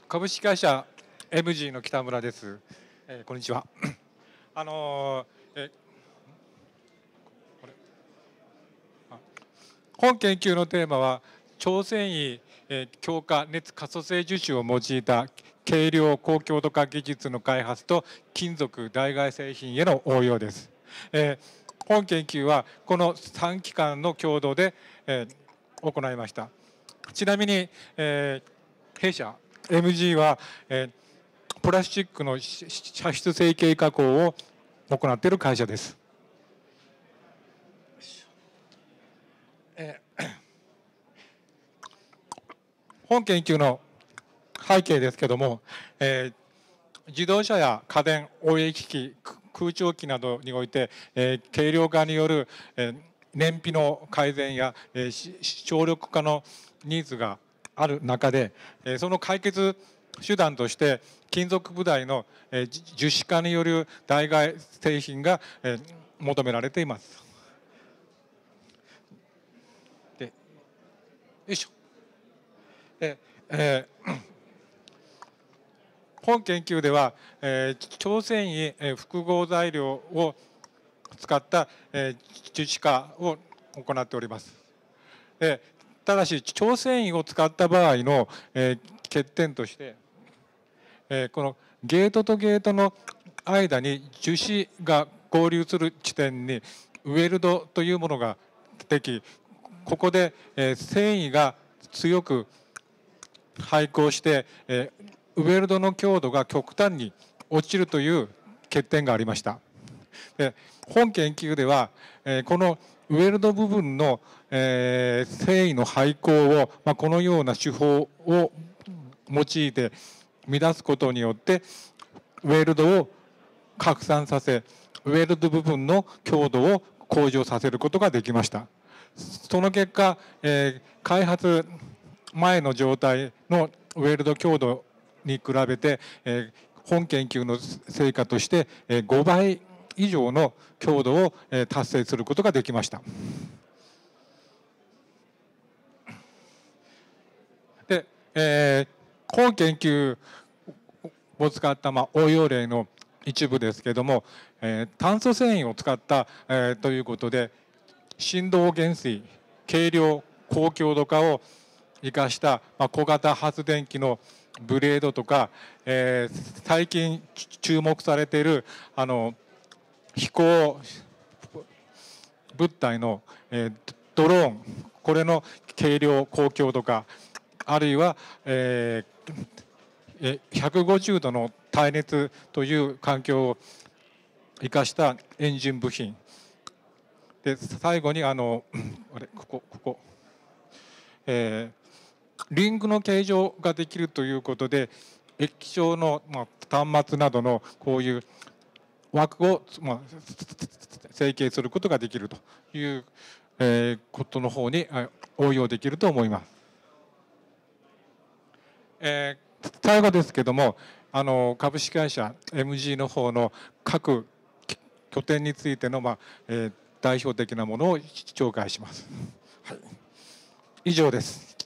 株式会社 MG の北村です。こんにちは。これ本研究のテーマは超繊維、強化熱可塑性樹脂を用いた軽量高強度化技術の開発と金属代替製品への応用です。本研究はこの3機関の共同で、行いました。ちなみに、弊社 MG は、プラスチックの射出成形加工を行っている会社です。本研究の背景ですけども、自動車や家電、応援機器、空調機などにおいて、軽量化による、燃費の改善や、省力化のニーズがある中で、その解決手段として金属部材の樹脂化による代替製品が求められています。で、よいしょ。本研究では、超繊維複合材料を使った樹脂化を行っております。ただし超繊維を使った場合の欠点として、このゲートとゲートの間に樹脂が合流する地点にウェルドというものができ、ここで繊維が強く配合してウェルドの強度が極端に落ちるという欠点がありました。本研究ではこのウェルド部分の繊維の配合をこのような手法を用いて乱すことによってウェルドを拡散させ、ウェルド部分の強度を向上させることができました。その結果、開発前の状態のウェルド強度に比べて、本研究の成果として5倍以上の強度を達成することができました。で、本研究を使った応用例の一部ですけれども、炭素繊維を使った、ということで振動減衰、軽量高強度化を生かした小型発電機のブレードとか、最近注目されている飛行物体の、ドローン、これの軽量高強度化、あるいは、150度の耐熱という環境を生かしたエンジン部品で、最後にここ、リングの形状ができるということで液晶の端末などのこういう枠を成形することができるということの方に応用できると思います。最後ですけども、株式会社 MG の方の各拠点についての代表的なものを紹介します。はい、以上です。